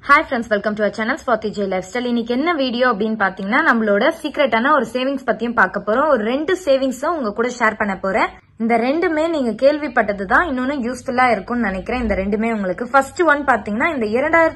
Hi friends, welcome to our channel Swati J Lifestyle. இன்னைக்கு என்ன video அப்படினு பாத்தீங்கன்னா நம்மளோட சீக்ரெட்டான ஒரு சேவிங்ஸ் பத்தியும் பார்க்க போறோம். ஒரு ரெண்டு சேவிங்ஸும் உங்க கூட ஷேர் பண்ண போறேன். இந்த ரெண்டுமே நீங்க கேள்விப்பட்டதுதான், இன்னொன்னு யூஸ்ஃபுல்லா இருக்கும்னு நினைக்கிறேன். இந்த ரெண்டுமே உங்களுக்கு ஃபர்ஸ்ட் ஒன் பாத்தீங்கன்னா இந்த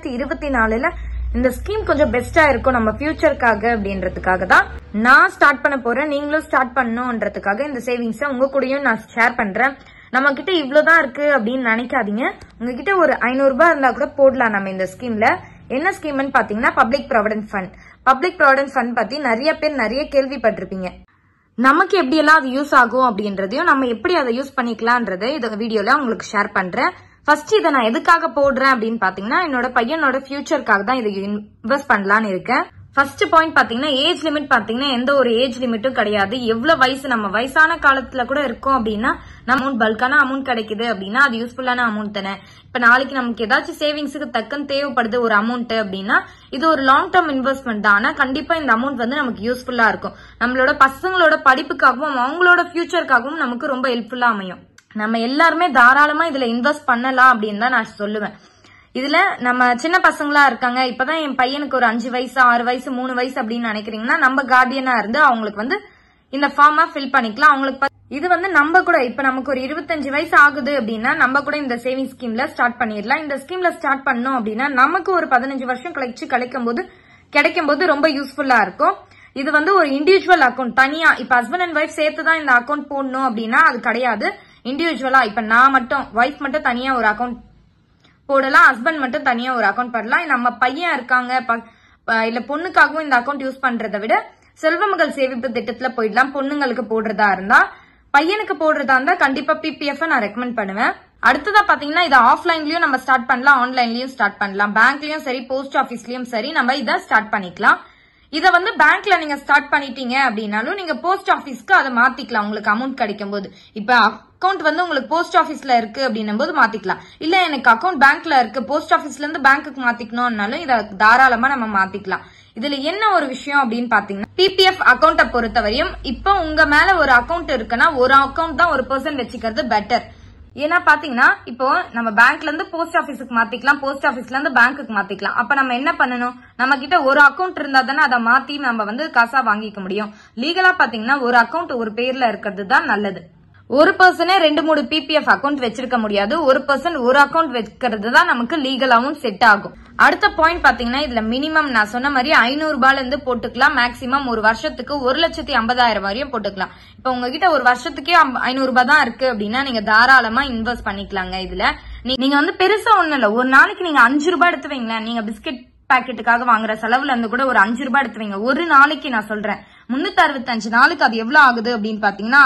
2024ல இந்த ஸ்கீம் கொஞ்சம் பெஸ்டா இருக்கும் நம்ம ஃபியூச்சருக்காக அப்படின்றதுக்காக தான் நான் ஸ்டார்ட் பண்ண போறேன். நீங்களும் ஸ்டார்ட் பண்ணணும்ன்றதுக்காக இந்த சேவிங்ஸை உங்க கூடயும் நான் ஷேர் பண்றேன். நம்ம கிட்ட இவ்வளவுதான் இருக்கு அப்படின்னு நினைக்காதீங்க. உங்ககிட்ட ஒரு 500 ரூபாய் இருந்தா கூட போடலாம் நம்ம இந்த ஸ்கீம்ல. என்ன ஸ்கீம்னு பாத்தீங்கன்னா public provident fund. Public provident fund பத்தி நிறைய பேர் நிறைய கேள்விப்பட்டிருப்பீங்க. நமக்கு எப்படி எல்லாம் அது யூஸ் ஆகும் அப்படின்றதையும் நம்ம எப்படி அதை யூஸ் பண்ணிக்கலாம்ன்றதை இந்த வீடியோல உங்களுக்கு ஷேர் பண்றேன். ஃபர்ஸ்ட் இதை நான் எதுக்காக போடுறேன் அப்படின்னு பாத்தீங்கன்னா என்னோட பையனோட ஃபியூச்சருக்காக தான் இதை இன்வெஸ்ட் பண்ணலான்னு இருக்கேன். ஃபர்ஸ்ட் பாயிண்ட் பாத்தீங்கன்னா ஏஜ் லிமிட் பாத்தீங்கன்னா எந்த ஒரு ஏஜ் லிமிட்டும் கிடையாது. எவ்வளவு வயசு நம்ம வயசான காலத்துல கூட இருக்கோம் அப்படின்னா நம்ம பல்கான அமௌண்ட் கிடைக்குது அப்படின்னா அது யூஸ்ஃபுல்லான அமௌண்ட் தானே. இப்ப நாளைக்கு நமக்கு ஏதாச்சும் சேவிங்ஸுக்கு தக்கன்னு தேவைப்படுது ஒரு அமௌண்ட் அப்படின்னா இது ஒரு லாங் டேர்ம் இன்வெஸ்ட்மெண்ட் தான். ஆனா கண்டிப்பா இந்த அமௌண்ட் வந்து நமக்கு யூஸ்ஃபுல்லா இருக்கும். நம்மளோட பசங்களோட படிப்புக்காகவும் அவங்களோட ஃபியூச்சருக்காகவும் நமக்கு ரொம்ப ஹெல்ப்ஃபுல்லா அமையும். நம்ம எல்லாருமே தாராளமா இதுல இன்வெஸ்ட் பண்ணலாம் அப்படின்னு தான் நான் சொல்லுவேன். இதுல நம்ம சின்ன பசங்களா இருக்காங்க, இப்பதான் என் பையனுக்கு ஒரு 5 வயசு 6 வயசு 3 வயசு அப்படின்னு நினைக்கிறீங்கன்னா நம்ம கார்டியனா இருந்து அவங்களுக்கு வந்து இந்த ஃபார்மா ஃபில் பண்ணிக்கலாம். அவங்களுக்கு இது வந்து நம்ம கூட இப்ப நமக்கு ஒரு 25 வயசு ஆகுது அப்படின்னா நம்ம கூட இந்த சேவிங் ஸ்கீம்ல ஸ்டார்ட் பண்ணிடலாம். இந்த ஸ்கீம்ல ஸ்டார்ட் பண்ணோம் அப்படின்னா நமக்கு ஒரு 15 வருஷம் கழிச்சு கிடைக்கும் போது ரொம்ப யூஸ்ஃபுல்லா இருக்கும். இது வந்து ஒரு இண்டிவிஜுவல் அக்கௌண்ட் தனியா. இப்ப ஹஸ்பண்ட் அண்ட் ஒய்ஃப் சேர்த்துதான் இந்த அக்கௌண்ட் போடணும் அப்படின்னா அது கிடையாது. இண்டிவிஜுவலா இப்ப நான் மட்டும் ஒய்ஃப் மட்டும் தனியா ஒரு அக்கௌண்ட் போடலாம், ஹஸ்பண்ட் மட்டும் தனியா ஒரு அக்கௌண்ட் போடலாம். நம்ம பையன் இருக்காங்க இல்ல பொண்ணுக்காகவும் இந்த அக்கௌண்ட் யூஸ் பண்றதை விட செல்வமகள் சேமிப்பு திட்டத்துல போயிடலாம். பொண்ணுங்களுக்கு போடுறதா இருந்தா, பையனுக்கு போடுறதா இருந்தா கண்டிப்பா பிபிஎஃப் நான் ரெக்கமெண்ட் பண்ணுவேன். அடுத்ததா பாத்தீங்கன்னா இதை ஆஃப்லைன்லயும் நம்ம ஸ்டார்ட் பண்ணலாம், ஆன்லைன்லயும் ஸ்டார்ட் பண்ணலாம். பேங்க்லயும் சரி போஸ்ட் ஆபீஸ்லயும் சரி நம்ம இதை ஸ்டார்ட் பண்ணிக்கலாம். இத வந்து பேங்க்ல நீங்க ஸ்டார்ட் பண்ணிட்டீங்க அப்படின்னாலும் நீங்க போஸ்ட் ஆபீஸ்க்கு அதை மாத்திக்கலாம் உங்களுக்கு அமௌண்ட் கிடைக்கும் போது. இப்ப அக்கௌண்ட் வந்து உங்களுக்கு போஸ்ட் ஆபீஸ்ல இருக்கு அப்படின்னும் போது மாத்திக்கலாம். இல்ல எனக்கு அக்கௌண்ட் பேங்க்ல இருக்கு போஸ்ட் ஆபீஸ்ல இருந்து பேங்க்குக்கு மாத்திக்கணும்னாலும் இதை தாராளமா நம்ம மாத்திக்கலாம். இதுல என்ன ஒரு விஷயம் அப்படின்னு பாத்தீங்கன்னா பிபிஎஃப் அக்கௌண்ட்டை பொறுத்தவரையும் இப்ப உங்க மேல ஒரு அக்கௌண்ட் இருக்குன்னா ஒரு அக்கௌண்ட் தான் ஒரு பர்சன் வச்சுக்கிறது பெட்டர். ஏன்னா பாத்தீங்கன்னா இப்போ நம்ம பேங்க்ல இருந்து போஸ்ட் ஆபீஸுக்கு மாத்திக்கலாம், போஸ்ட் ஆபீஸ்ல இருந்து பேங்க்குக்கு மாத்திக்கலாம். அப்ப நம்ம என்ன பண்ணணும், நம்ம கிட்ட ஒரு அக்கௌண்ட் இருந்தா தானே அதை மாத்தி நம்ம வந்து காசா வாங்கிக்க முடியும். லீகலா பாத்தீங்கன்னா ஒரு அக்கௌண்ட் ஒரு பேர்ல இருக்கிறது தான் நல்லது. ஒரு பர்சனே 2-3 பிபிஎஃப் அக்கௌண்ட் வச்சிருக்க முடியாது. ஒரு பர்சன் ஒரு அக்கௌண்ட் வைக்கிறது தான் நமக்கு லீகலாவும் செட் ஆகும். அடுத்த பாயிண்ட் பாத்தீங்கன்னா இதுல மினிமம் நான் சொன்ன மாதிரி 500 ரூபாயில இருந்து போட்டுக்கலாம். மேக்சிமம் ஒரு வருஷத்துக்கு 1,50,000 வரையும் போட்டுக்கலாம். இப்ப உங்ககிட்ட ஒரு வருஷத்துக்கே 500 ரூபாய் தான் இருக்கு அப்படின்னா நீங்க தாராளமா இன்வெஸ்ட் பண்ணிக்கலாங்க. இதுல நீங்க வந்து பெருசா ஒண்ணும் இல்ல, ஒரு நாளைக்கு நீங்க 5 ரூபாய் எடுத்து வைங்களேன். நீங்க பிஸ்கெட் பாக்கெட்டுக்காக வாங்குற செலவுல இருந்து கூட ஒரு 5 ரூபாய் எடுத்து வைங்க. ஒரு நாளைக்கு நான் சொல்றேன் 365 நாளுக்கு அது எவ்வளவு ஆகுது அப்படின்னு பாத்தீங்கன்னா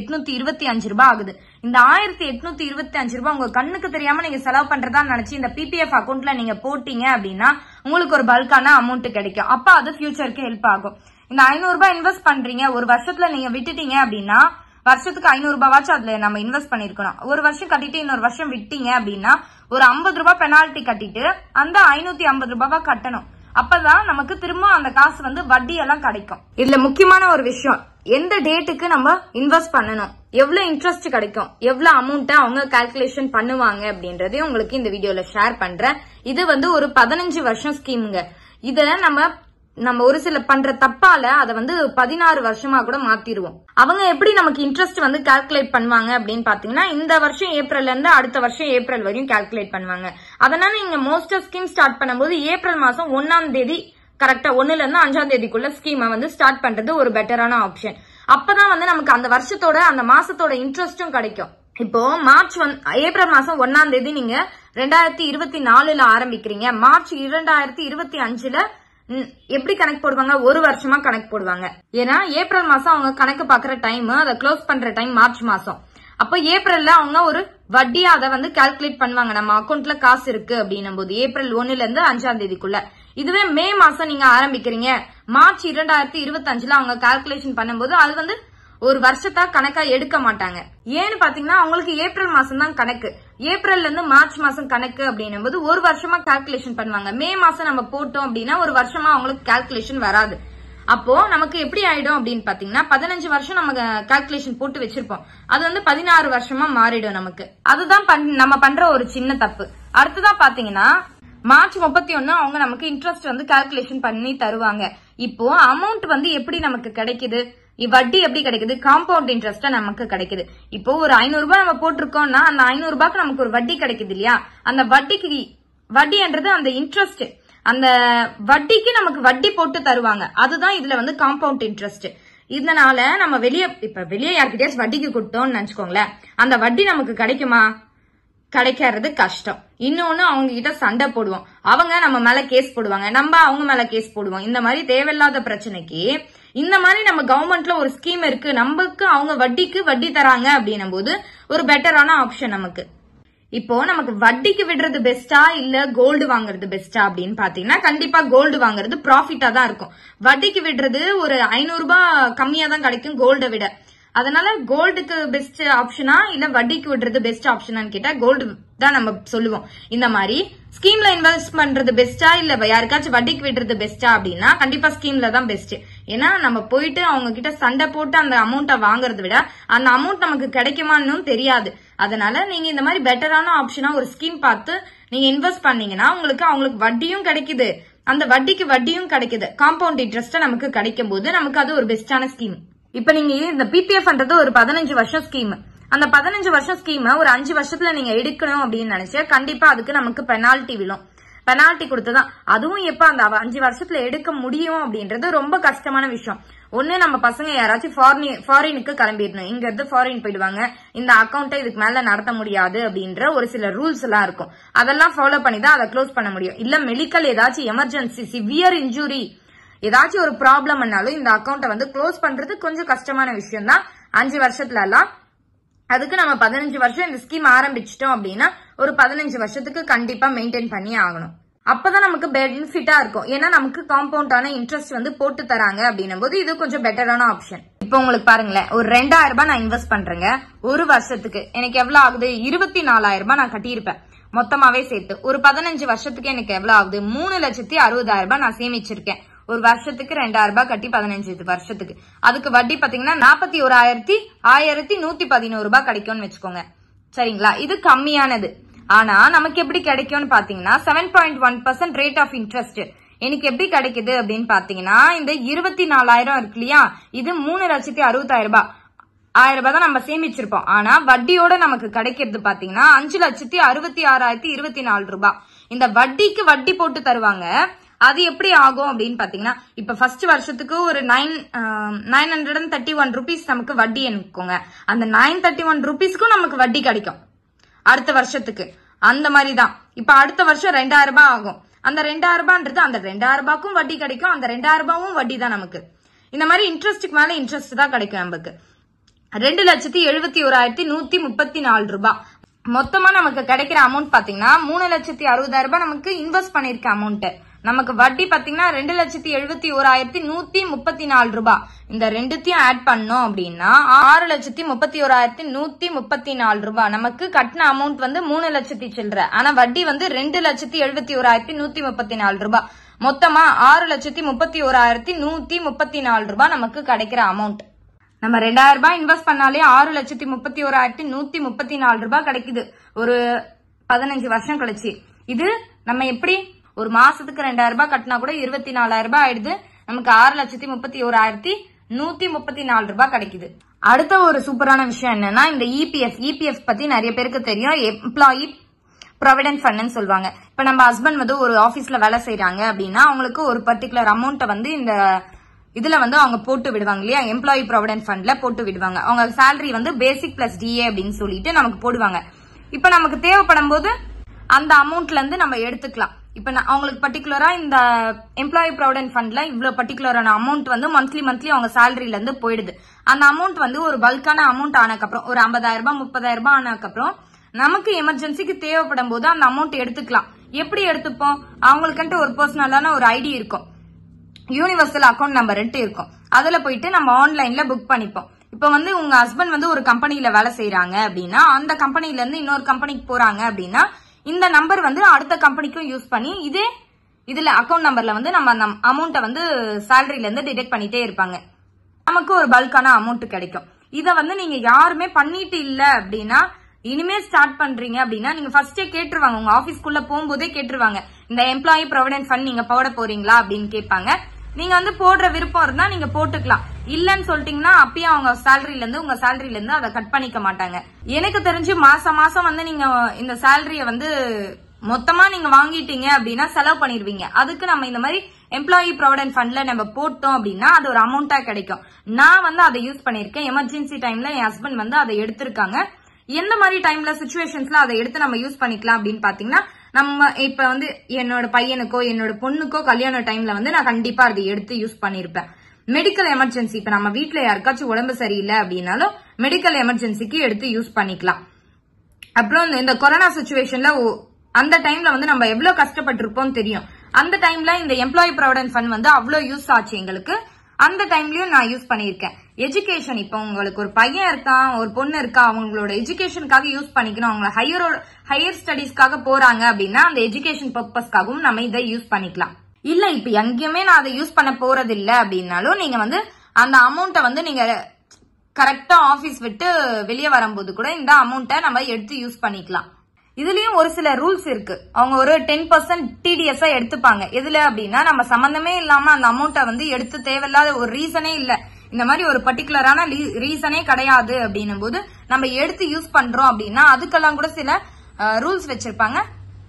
1825 ரூபாய் ஆகுது. இந்த 1825 ரூபாய் உங்க கண்ணுக்கு தெரியாம நீங்க செலவு பண்றதா நினைச்சு இந்த பிபிஎஃப் அக்கௌண்ட்ல நீங்க போட்டீங்க அப்படின்னா உங்களுக்கு ஒரு பல்கான அமௌண்ட் கிடைக்கும். அப்ப அது ஃபியூச்சருக்கு ஹெல்ப் ஆகும். இந்த 500 ரூபாய் இன்வெஸ்ட் பண்றீங்க, ஒரு வருஷத்துல நீங்க விட்டுட்டீங்க அப்படின்னா வருஷத்துக்கு 500 ரூபாயாச்சும் அதுல நம்ம இன்வெஸ்ட் பண்ணிருக்கணும். ஒரு வருஷம் கட்டிட்டு இன்னொரு வருஷம் விட்டீங்க அப்படின்னா ஒரு 50 ரூபாய் பெனால்டி கட்டிட்டு அந்த 550 ரூபாய் கட்டணும். அப்பதான் நமக்கு திரும்ப அந்த காசு வந்து வட்டி எல்லாம் கிடைக்கும். இதுல முக்கியமான ஒரு விஷயம், எந்த டேட்டுக்கு நம்ம இன்வெஸ்ட் பண்ணணும், எவ்வளவு இன்ட்ரெஸ்ட் கிடைக்கும், எவ்வளவு அமௌண்ட் அவங்க கால்குலேஷன் பண்ணுவாங்க அப்படின்றதையும் உங்களுக்கு இந்த வீடியோல ஷேர் பண்றேன். இது வந்து ஒரு 15 வருஷம் ஸ்கீமுங்க. இத நம்ம ஒரு சில பண்ற தப்பால அதை வந்து 16 வருஷமா கூட மாத்திடுவோம். அவங்க எப்படி நமக்கு இன்ட்ரெஸ்ட் வந்து கால்குலேட் பண்ணுவாங்க அப்படின்னு பாத்தீங்கன்னா இந்த வருஷம் ஏப்ரல்ல இருந்து அடுத்த வருஷம் ஏப்ரல் வரையும் கால்குலேட் பண்ணுவாங்க. அதனால நீங்க மோஸ்ட் ஸ்கீம் ஸ்டார்ட் பண்ணும்போது ஏப்ரல் மாசம் 1ஆம் தேதி கரெக்டா 1ல இருந்து 5ஆம் தேதிக்குள்ள ஸ்கீமை வந்து ஸ்டார்ட் பண்றது ஒரு பெட்டரான ஆப்ஷன். அப்பதான் வந்து நமக்கு அந்த வருஷத்தோட அந்த மாசத்தோட இன்ட்ரெஸ்டும் கிடைக்கும். இப்போ ஏப்ரல் மாசம் 1ஆம் தேதி நீங்க 2024ல ஆரம்பிக்கிறீங்க. மார்ச் 2025ல எப்படி கணக்கு போடுவாங்க, ஒரு வருஷமா கணக்கு போடுவாங்க. ஏன்னா ஏப்ரல் மாசம் அவங்க கணக்கு பாக்குற டைம், அதை க்ளோஸ் பண்ற டைம் மார்ச் மாசம். அப்ப ஏப்ரல்ல அவங்க ஒரு வட்டியா அதை வந்து கால்குலேட் பண்ணுவாங்க. நம்ம அக்கௌண்ட்ல காசு இருக்கு அப்படின்னும் போது ஏப்ரல் 1ல இருந்து 5ஆம் தேதிக்குள்ள. இதுவே மே மாசம் நீங்க ஆரம்பிக்கிறீங்க, மார்ச் 2025ல அவங்க கால்குலேஷன் பண்ணும்போது அது வந்து ஒரு வருஷத்தா கணக்கா எடுக்க மாட்டாங்க. ஏன்னு பாத்தீங்கன்னா அவங்களுக்கு ஏப்ரல் மாசம் தான் கணக்கு. ஏப்ரல்ல இருந்து மார்ச் மாசம் கணக்கு அப்படின்னும் போது ஒரு வருஷமா கால்குலேஷன் பண்ணுவாங்க. மே மாசம் நம்ம போட்டோம் அப்படின்னா ஒரு வருஷமா அவங்களுக்கு கால்குலேஷன் வராது. அப்போ நமக்கு எப்படி ஆயிடும் அப்படின்னு பாத்தீங்கன்னா 15 வருஷம் நம்ம கால்குலேஷன் போட்டு வச்சிருப்போம், அது வந்து 16 வருஷமா மாறிடும் நமக்கு. அதுதான் நம்ம பண்ற ஒரு சின்ன தப்பு. அடுத்ததான் பாத்தீங்கன்னா மார்ச் 31 அவங்க நமக்கு இன்ட்ரெஸ்ட் வந்து கால்குலேஷன் பண்ணி தருவாங்க. இப்போ அமௌண்ட் வந்து எப்படி நமக்கு கிடைக்குது, வட்டி எப்படி கிடைக்குது, காம்பவுண்ட் இன்ட்ரெஸ்ட் நமக்கு கிடைக்குது. இப்போ ஒரு 500 ரூபாய் நம்ம போட்டிருக்கோம்னா அந்த 500 ரூபாய்க்கு நமக்கு ஒரு வட்டி கிடைக்குது இல்லையா, அந்த வட்டின்றது அந்த இன்ட்ரெஸ்ட், அந்த வட்டிக்கு நமக்கு வட்டி போட்டு தருவாங்க. அதுதான் இதுல வந்து காம்பவுண்ட் இன்ட்ரெஸ்ட். இதனால நம்ம வெளியே யார்கிட்டயாச்சும் வட்டிக்கு கொடுத்தோம்னு நினைச்சுக்கோங்களேன், அந்த வட்டி நமக்கு கிடைக்குமா, கிடைக்கிறது கஷ்டம். இன்னொன்னு அவங்க கிட்ட சண்டை போடுவோம், அவங்க நம்ம மேல கேஸ் போடுவாங்க, நம்ம அவங்க மேல கேஸ் போடுவோம். இந்த மாதிரி தேவையில்லாத பிரச்சனைக்கு இந்த மாதிரி நம்ம கவர்மெண்ட்ல ஒரு ஸ்கீம் இருக்கு, நமக்கு அவங்க வட்டிக்கு வட்டி தராங்க அப்படின்னும் போது ஒரு பெட்டரான ஆப்ஷன் நமக்கு. இப்போ நமக்கு வட்டிக்கு விடுறது பெஸ்டா இல்ல கோல்டு வாங்குறது பெஸ்டா அப்படின்னு பாத்தீங்கன்னா கண்டிப்பா கோல்டு வாங்குறது ப்ராஃபிட்டா தான் இருக்கும். வட்டிக்கு விடுறது ஒரு 500 ரூபாய் கம்மியா தான் கிடைக்கும் கோல்டை விட. அதனால கோல்டுக்கு பெஸ்ட் ஆப்ஷனா இல்ல வட்டிக்கு விடுறது பெஸ்ட் ஆப்ஷனான்னு கேட்டா கோல்டு தான் நம்ம சொல்லுவோம். இந்த மாதிரி ஸ்கீம்ல இன்வெஸ்ட் பண்றது பெஸ்டா இல்ல யாருக்காச்சும் வட்டிக்கு விடுறது பெஸ்டா அப்படின்னா கண்டிப்பா ஸ்கீம்ல தான் பெஸ்ட். ஏன்னா நம்ம போயிட்டு அவங்க கிட்ட சண்டை போட்டு அந்த அமௌண்ட்டை வாங்குறத விட அந்த அமௌண்ட் நமக்கு கிடைக்குமான்னு தெரியாது. அதனால நீங்க இந்த மாதிரி பெட்டரான ஆப்ஷனா ஒரு ஸ்கீம் பார்த்து நீங்க இன்வெஸ்ட் பண்ணீங்கன்னா அவங்களுக்கு வட்டியும் கிடைக்குது, அந்த வட்டிக்கு வட்டியும் கிடைக்குது, காம்பவுண்ட் இன்ட்ரெஸ்ட் நமக்கு கிடைக்கும் போது நமக்கு அது ஒரு பெஸ்டான ஸ்கீம். இப்ப நீங்க இந்த பிபிஎஃப்ன்றது ஒரு 15 வருஷம் ஸ்கீம். அந்த 15 வருஷம் ஸ்கீம் ஒரு 5 வருஷத்துல நீங்க எடுக்கணும் அப்படின்னு நினைச்சா கண்டிப்பா அதுக்கு நமக்கு பெனால்டி விழும். பெனால்டி கொடுத்துதான் அதுவும் எப்ப அந்த 5 வருஷத்துல எடுக்க முடியும் அப்படின்றது ரொம்ப கஷ்டமான விஷயம். ஒண்ணு நம்ம பசங்க யாராச்சும் ஃபாரினுக்கு கிளம்பிடணும், இங்க இருந்து ஃபாரின் போயிடுவாங்க, இந்த அக்கௌண்ட்டை இதுக்கு மேல நடத்த முடியாது அப்படின்ற ஒரு சில ரூல்ஸ் எல்லாம் இருக்கும். அதெல்லாம் ஃபாலோ பண்ணி தான் அதை க்ளோஸ் பண்ண முடியும். இல்ல மெடிக்கல் ஏதாச்சும் எமர்ஜென்சி சிவியர் இன்ஜுரி ஏதாச்சும் ஒரு ப்ராப்ளம்னாலும் இந்த அக்கௌண்ட்டை வந்து க்ளோஸ் பண்றது கொஞ்சம் கஷ்டமான விஷயம் தான் 5 வருஷத்துல எல்லாம். அதுக்கு நம்ம 15 வருஷம் இந்த ஸ்கீம் ஆரம்பிச்சிட்டோம் அப்படின்னா ஒரு 15 வருஷத்துக்கு கண்டிப்பா மெயின்டைன் பண்ணி ஆகணும். அப்பதான் நமக்கு பெனிஃபிட்டா இருக்கும். ஏன்னா நமக்கு காம்பவுண்டான இன்ட்ரெஸ்ட் வந்து போட்டு தராங்க அப்படின்னும் போது இது கொஞ்சம் பெட்டரான ஆப்ஷன். இப்போ உங்களுக்கு பாருங்களேன், ஒரு 2000 ரூபாய் நான் இன்வெஸ்ட் பண்றேங்க, ஒரு வருஷத்துக்கு எனக்கு எவ்வளவு ஆகுது, 24,000 ரூபாய் நான் கட்டியிருப்பேன் மொத்தமாவே சேர்த்து. ஒரு 15 வருஷத்துக்கு எனக்கு எவ்வளவு ஆகுது, 3,60,000 ரூபாய் நான் சேமிச்சிருக்கேன். ஒரு வருஷத்துக்கு 2000 ரூபாய் கட்டி 15 வருஷத்துக்கு அதுக்கு வட்டி பாத்தீங்கன்னா 41,111 ரூபாய் கிடைக்கும்னு வச்சுக்கோங்க. சரிங்களா, இது கம்மியானது. ஆனா நமக்கு எப்படி கிடைக்கும்னு பாத்தீங்கன்னா 7.1% ரேட் ஆஃப் இன்ட்ரெஸ்ட் எனக்கு எப்படி கிடைக்குது அப்படின்னு பாத்தீங்கன்னா இந்த 24,000 இருக்கு இல்லையா, இது 3,60,000 ரூபாய் 1000 ரூபாய் தான் நம்ம சேமிச்சிருப்போம். ஆனா வட்டியோட நமக்கு கிடைக்கிறது பாத்தீங்கன்னா 5,66,024 ரூபாய். இந்த வட்டிக்கு வட்டி போட்டு தருவாங்க. அது எப்படி ஆகும் அப்படின்னு பாத்தீங்கன்னா இப்ப ஃபர்ஸ்ட் வருஷத்துக்கு ஒரு 931 rupees நமக்கு வட்டி எனக்குங்க. அந்த 931 rupeesக்கும் நமக்கு வட்டி கிடைக்கும் அடுத்த வருஷத்துக்கு. அந்த மாதிரிதான் இப்ப அடுத்த வருஷம் 2000 ரூபாய் ஆகும். அந்த 2000 ரூபாய்ன்றது அந்த 2000 ரூபாய்க்கும் வட்டி கிடைக்கும், அந்த 2000 ரூபாயும் வட்டி தான் நமக்கு. இந்த மாதிரி இன்ட்ரெஸ்டுக்கு மேல இன்ட்ரெஸ்ட் தான் கிடைக்கும் நமக்கு. 2,71,134 ரூபாய் மொத்தமா நமக்கு கிடைக்கிற அமௌண்ட் பாத்தீங்கன்னா 3,60,000 ரூபாய் நமக்கு இன்வெஸ்ட் பண்ணிருக்க அமௌண்ட். நமக்கு வட்டி பாத்தீங்கன்னா 2,71,134 ரூபாய். இந்த ரெண்டுத்தையும் ஆட் பண்ணோம் அப்படின்னா 6,31,134 ரூபாய். நமக்கு கட்டின அமௌண்ட் வந்து 3 லட்சத்தி சில்லற, ஆனா வட்டி வந்து 2,71,134 ரூபாய். மொத்தமா 6,31,134 ரூபாய் நமக்கு கிடைக்கிற அமௌண்ட். நம்ம 2000 ரூபாய் இன்வெஸ்ட் பண்ணாலே 6,31,134 ரூபாய் கிடைக்குது ஒரு 15 வருஷம் கழிச்சு. இது நம்ம எப்படி ஒரு மாசத்துக்கு 2000 ரூபாய் கட்டினா கூட 24,000 ரூபாய் ஆயிடுது. நமக்கு 6,31,134 ரூபாய் கிடைக்குது. அடுத்த ஒரு சூப்பரான விஷயம் என்னன்னா இந்த இபிஎஃப் பத்தி நிறைய பேருக்கு தெரியும். எம்ப்ளாயி ப்ராவிடென்ட் ஃபண்ட் சொல்லுவாங்க. இப்ப நம்ம ஹஸ்பண்ட் வந்து ஒரு ஆபீஸ்ல வேலை செய்யறாங்க அப்படின்னா அவங்களுக்கு ஒரு பர்டிகுலர் அமௌண்ட்டை வந்து இந்த இதுல வந்து அவங்க போட்டு விடுவாங்க இல்லையா, எம்ப்ளாயி ப்ராவிடென்ட் ஃபண்ட்ல போட்டு விடுவாங்க. அவங்க சேலரி வந்து பேசிக் பிளஸ் டிஏ அப்படின்னு சொல்லிட்டு நமக்கு போடுவாங்க. இப்ப நமக்கு தேவைப்படும் போது அந்த அமௌண்ட்ல இருந்து நம்ம எடுத்துக்கலாம். இப்ப அவங்களுக்கு பர்டிகுலரா இந்த எம்ப்ளாயி ப்ராவிடென்ட் ஃபண்ட்ல இவ்வளவு பர்டிகுலரான அமௌண்ட் வந்து மந்த்லி அவங்க சேலரியில இருந்து போயிடுது. அந்த அமௌண்ட் வந்து ஒரு பல்கான அமௌண்ட் ஆனதுக்கப்புறம் ஒரு 50,000 ரூபாய் 30,000 ரூபாய் ஆனதுக்கப்புறம் நமக்கு எமர்ஜென்சிக்கு தேவைப்படும் போது அந்த அமௌண்ட் எடுத்துக்கலாம். எப்படி எடுத்துப்போம், அவங்களுக்குன்ட்டு ஒரு பர்சனலான ஒரு ஐடி இருக்கும், யூனிவர்சல் அக்கௌண்ட் நம்பர் இருக்கும். அதுல போயிட்டு நம்ம ஆன்லைன்ல புக் பண்ணிப்போம். இப்ப வந்து உங்க ஹஸ்பண்ட் வந்து ஒரு கம்பெனில வேலை செய்யறாங்க அப்படின்னா அந்த கம்பெனில இருந்து இன்னொரு கம்பெனிக்கு போறாங்க அப்படின்னா இந்த நம்பர் வந்து அடுத்த கம்பெனிக்கும் யூஸ் பண்ணி இதுல அக்கௌண்ட் நம்பர்ல வந்து நம்ம அந்த அமௌண்ட்டை வந்து சேலரியில இருந்து டிடெக்ட் பண்ணிட்டே இருப்பாங்க. நமக்கு ஒரு பல்கான அமௌண்ட் கிடைக்கும். இத வந்து நீங்க யாருமே பண்ணிட்டு இல்ல அப்படின்னா இனிமே ஸ்டார்ட் பண்றீங்க அப்படின்னா நீங்க ஃபர்ஸ்டே கேட்டுருவாங்க, உங்க ஆபீஸ்க்குள்ள போகும்போதே கேட்டுருவாங்க, இந்த எம்ப்ளாயி ப்ராவிடன்ட் ஃபண்ட் நீங்க போட போறீங்களா அப்படின்னு கேட்பாங்க. நீங்க வந்து போடுற விருப்பம் இருந்தா நீங்க போட்டுக்கலாம், இல்லன்னு சொல்லிட்டீங்கன்னா அப்பயே அவங்க சேலரில இருந்து உங்க சேலரில இருந்து அதை கட் பண்ணிக்க மாட்டாங்க. எனக்கு தெரிஞ்சு மாசம் வந்து நீங்க இந்த சேலரிய வந்து மொத்தமா நீங்க வாங்கிட்டீங்க அப்படின்னா செலவு பண்ணிருவீங்க. அதுக்கு நம்ம இந்த மாதிரி எம்ப்ளாயி ப்ராவிடன்ட் ஃபண்ட்ல நம்ம போட்டோம் அப்படின்னா அது ஒரு அமௌண்டா கிடைக்கும். நான் வந்து அதை யூஸ் பண்ணிருக்கேன். எமர்ஜென்சி டைம்ல என் ஹஸ்பண்ட் வந்து அதை எடுத்திருக்காங்க. எந்த மாதிரி டைம்ல சிச்சுவேஷன்ஸ்ல அதை எடுத்து நம்ம யூஸ் பண்ணிக்கலாம் அப்படின்னு பாத்தீங்கன்னா, நம்ம இப்ப வந்து என்னோட பையனுக்கோ என்னோட பொண்ணுக்கோ கல்யாண டைம்ல வந்து நான் கண்டிப்பா அதை எடுத்து யூஸ் பண்ணிருப்பேன். மெடிக்கல் எமர்ஜென்சி, இப்ப நம்ம வீட்டுல யாருக்காச்சும் உடம்பு சரியில்லை அப்படின்னாலும் மெடிக்கல் எமர்ஜென்சிக்கு எடுத்து யூஸ் பண்ணிக்கலாம். அப்புறம் இந்த கொரோனா சிச்சுவேஷன்ல அந்த டைம்ல வந்து நம்ம எவ்வளவு கஷ்டப்பட்டிருப்போம் தெரியும். அந்த டைம்ல இந்த எம்ப்ளாயி ப்ராவிடன்ட் ஃபண்ட் வந்து அவ்வளவு யூஸ் ஆச்சு எங்களுக்கு. அந்த டைம்லயும் நான் யூஸ் பண்ணிருக்கேன். எஜுகேஷன், இப்ப உங்களுக்கு ஒரு பையன் இருக்கான் ஒரு பொண்ணு இருக்கா, அவங்களோட எஜுகேஷனுக்காக யூஸ் பண்ணிக்கணும், அவங்க ஹையர் ஸ்டடீஸ்க்காக போறாங்க அப்படின்னா அந்த எஜுகேஷன் பர்பஸ்க்காகவும் நம்ம இதை யூஸ் பண்ணிக்கலாம். இல்ல இப்ப எங்கேயுமே நான் அதை யூஸ் பண்ண போறது இல்ல அப்படின்னாலும் நீங்க வந்து அந்த அமௌண்ட்டை வந்து நீங்க கரெக்டா ஆபீஸ் விட்டு வெளியே வரும்போது கூட இந்த அமௌண்ட்டை நம்ம எடுத்து யூஸ் பண்ணிக்கலாம். இதுலயும் ஒரு சில ரூல்ஸ் இருக்கு. அவங்க ஒரு 10% TDS எடுத்துப்பாங்க. எதுல அப்படின்னா நம்ம சம்பந்தமே இல்லாம அந்த அமௌண்ட்டை வந்து எடுத்து தேவையில்லாத ஒரு ரீசனே இல்ல, இந்த மாதிரி ஒரு பர்டிகுலரான ரீசனே கிடையாது அப்படின்னும் போது நம்ம எடுத்து யூஸ் பண்றோம் அப்படின்னா அதுக்கெல்லாம் கூட சில ரூல்ஸ் வச்சிருப்பாங்க.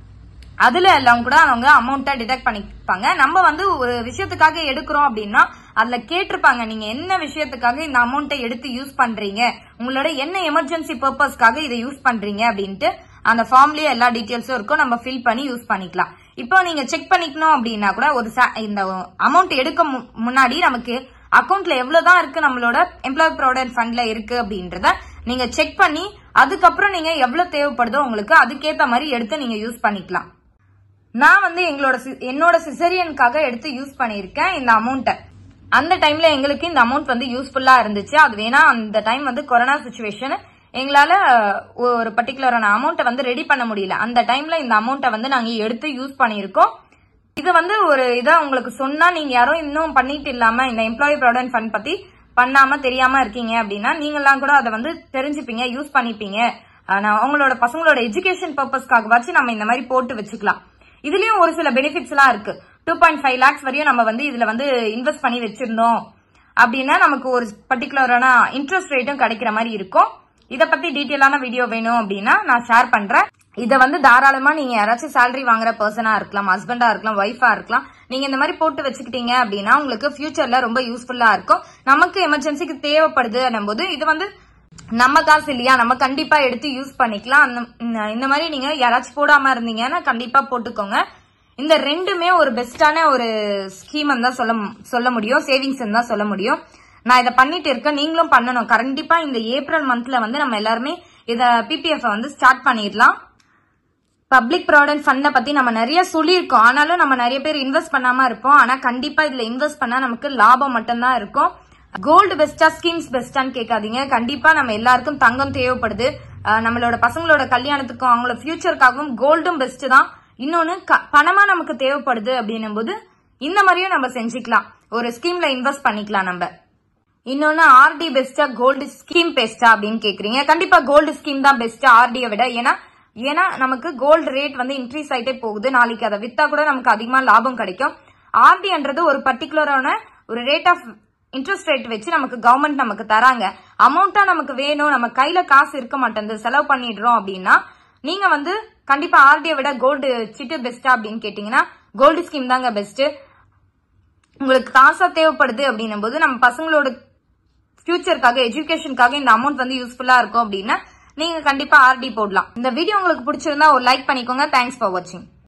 அதுல எல்லாம் கூட அவங்க அமௌண்ட்டை டிடெக்ட் பண்ணிப்பாங்க. நம்ம வந்து ஒரு விஷயத்துக்காக எடுக்கிறோம் அப்படின்னா அதுல கேட்டிருப்பாங்க, நீங்க என்ன விஷயத்துக்காக இந்த அமௌண்ட்டை எடுத்து யூஸ் பண்றீங்க, உங்களோட என்ன எமர்ஜென்சி பர்பஸ்க்காக இதை யூஸ் பண்றீங்க அப்படின்ட்டு அந்த ஃபார்ம்லயே எல்லா டீடைல்ஸும் இருக்கும். நம்ம ஃபில் பண்ணி யூஸ் பண்ணிக்கலாம். இப்போ நீங்க செக் பண்ணிக்கணும் அப்படின்னா கூட ஒரு இந்த அமௌண்ட் எடுக்க முன்னாடி நமக்கு அக்கௌண்ட்ல எவ்வளவுதான் இருக்கு நம்மளோட எம்ப்ளாயி ப்ராவிடன்ட் ஃபண்ட்ல இருக்கு அப்படின்றத நீங்க செக் பண்ணி அதுக்கப்புறம் நீங்க எவ்வளவு தேவைப்படுதோ உங்களுக்கு அதுக்கேத்த மாதிரி எடுத்து நீங்க யூஸ் பண்ணிக்கலாம். நான் வந்து என்னோட சிசரியனுக்காக எடுத்து யூஸ் பண்ணிருக்கேன் இந்த அமௌண்ட்டை. அந்த டைம்ல எங்களுக்கு இந்த அமௌண்ட் வந்து யூஸ்ஃபுல்லா இருந்துச்சு. அது வேணா அந்த டைம் வந்து கொரோனா சிச்சுவேஷன், எங்களால ஒரு பர்டிகுலரான அமௌண்ட்டை வந்து ரெடி பண்ண முடியல. அந்த டைம்ல இந்த அமௌண்ட்டை வந்து நாங்க எடுத்து யூஸ் பண்ணிருக்கோம். இது வந்து ஒரு இதா உங்களுக்கு சொன்னா நீங்க யாரும் இன்னும் பண்ணிட்டு இல்லாம இந்த எம்ப்ளாயி ப்ராவிடன்ட் ஃபண்ட் பத்தி பண்ணாம தெரியாம இருக்கீங்க அப்படின்னா நீங்கெல்லாம் கூட அதை வந்து தெரிஞ்சுப்பீங்க, யூஸ் பண்ணிப்பீங்க. அவங்களோட பசங்களோட எஜுகேஷன் பர்பஸ்க்காகவாச்சும் நம்ம இந்த மாதிரி போட்டு வச்சுக்கலாம். இதுலயும் ஒரு சில பெனிஃபிட்ஸ் எல்லாம் இருக்கு. 2.5 lakhs வரையும் நம்ம வந்து இதுல வந்து இன்வெஸ்ட் பண்ணி வச்சிருந்தோம் அப்படின்னா நமக்கு ஒரு பர்டிகுலரான இன்ட்ரெஸ்ட் ரேட்டும் கிடைக்கிற மாதிரி இருக்கும். இத பத்தி டீடைலான வீடியோ வேணும் அப்படின்னா நான் ஷேர் பண்றேன். இத வந்து தாராளமா நீங்க யாராச்சும் சேலரி வாங்குற பர்சனா இருக்கலாம், ஹஸ்பண்டா இருக்கலாம், ஒய்ஃபா இருக்கலாம், நீங்க இந்த மாதிரி போட்டு வச்சுக்கிட்டீங்க அப்படின்னா உங்களுக்கு ஃபியூச்சர்ல ரொம்ப யூஸ்ஃபுல்லா இருக்கும். நமக்கு எமர்ஜென்சிக்கு தேவைப்படுது போது இது வந்து நம்ம காசு இல்லையா, நம்ம கண்டிப்பா எடுத்து யூஸ் பண்ணிக்கலாம். இந்த மாதிரி நீங்க யாராச்சும் போடாம இருந்தீங்கன்னா கண்டிப்பா போட்டுக்கோங்க. இந்த ரெண்டுமே ஒரு பெஸ்டான ஒரு ஸ்கீம் தான் சொல்ல முடியும், சேவிங்ஸ் தான் சொல்ல முடியும். நான் இதை பண்ணிட்டு இருக்கேன், நீங்களும் பண்ணணும். கண்டிப்பா இந்த ஏப்ரல் மந்த்ல வந்து நம்ம எல்லாருமே இத PPF வந்து ஸ்டார்ட் பண்ணிடலாம். பப்ளிக் ப்ராவிடன்ட் ஃபண்ட பத்தி நம்ம நிறைய சொல்லியிருக்கோம், ஆனாலும் நம்ம நிறைய பேர் இன்வெஸ்ட் பண்ணாம இருப்போம். ஆனா கண்டிப்பா இதுல இன்வெஸ்ட் பண்ணா நமக்கு லாபம் மட்டும்தான் இருக்கும். கோல்டு பெஸ்டா ஸ்கீம்ஸ் பெஸ்டான்னு கேட்காதீங்க. கண்டிப்பா நம்ம எல்லாருக்கும் தங்கம் தேவைப்படுது. நம்மளோட பசங்களோட கல்யாணத்துக்கும் அவங்களோட ஃபியூச்சருக்காகவும் கோல்டும் பெஸ்ட் தான். இன்னொன்னு பணமா நமக்கு தேவைப்படுது அப்படின்னும் போது இந்த மாதிரியும் நம்ம செஞ்சுக்கலாம், ஒரு ஸ்கீம்ல இன்வெஸ்ட் பண்ணிக்கலாம் நம்ம. இன்னொன்னு RD பெஸ்டா கோல்டு ஸ்கீம் பெஸ்டா அப்படின்னு கேக்குறீங்க. கண்டிப்பா கோல்டு ஸ்கீம் தான் பெஸ்ட் RD விட. ஏன்னா நமக்கு கோல்டு ரேட் வந்து இன்க்ரீஸ் ஆயிட்டே போகுது. நாளைக்கு அதை வித்தா கூட நமக்கு அதிகமா லாபம் கிடைக்கும். RDன்றது ஒரு பர்டிகுலரான ஒரு ரேட் ஆஃப் இன்ட்ரெஸ்ட் ரேட் வச்சு நமக்கு கவர்மெண்ட் நமக்கு தராங்க. அமௌண்டா நமக்கு வேணும், நம்ம கையில காசு இருக்க மாட்டேங்குது, செலவு பண்ணிடுறோம் அப்படின்னா நீங்க வந்து கண்டிப்பா RD விட கோல்டு சிட்டு பெஸ்டா அப்படின்னு கேட்டீங்கன்னா கோல்டு ஸ்கீம் தாங்க பெஸ்ட். உங்களுக்கு காசா தேவைப்படுது அப்படின்னும் போது நம்ம பசங்களோட ஃபியூச்சருக்காக எஜுகேஷனுக்காக இந்த அமௌண்ட் வந்து யூஸ்ஃபுல்லா இருக்கும் அப்படின்னா நீங்க கண்டிப்பா RD போடலாம். இந்த வீடியோ உங்களுக்கு பிடிச்சிருந்தா ஒரு லைக் பண்ணிக்கோங்க. தேங்க்ஸ் ஃபார் வாட்சிங்.